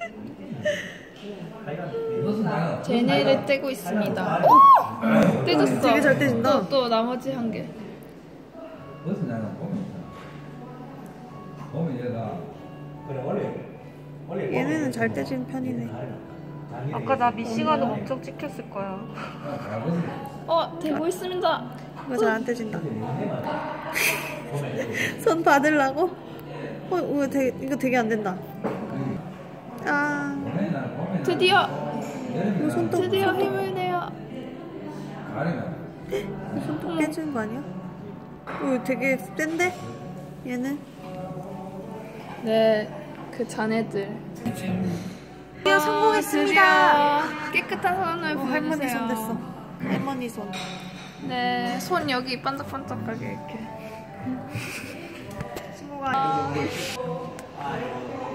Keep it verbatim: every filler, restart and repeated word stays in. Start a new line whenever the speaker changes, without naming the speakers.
제네를 떼고 있습니다. 오! 떼졌어.
되게 잘 떼진다.
또, 또 나머지 한 개.
얘네는 잘 떼진 편이네.
아까 나 미싱아도 엄청 찍혔을 거야.
어, 되고 있습니다.
이거 잘 안 떼진다. 손 받으려고? 어, 이거 되게, 이거 되게 안 된다. 아,
드디어
손톱,
드디어 힘을 내요.
손톱 깨지는 거 아니야? 어, 되게 센데? 얘는?
네, 그 자네들.
드디어 성공했습니다.
드디어 깨끗한 손을
어, 할머니
보여주세요.
손 됐어. 할머니 손.
네, 손 여기 반짝반짝하게 이렇게.
친구가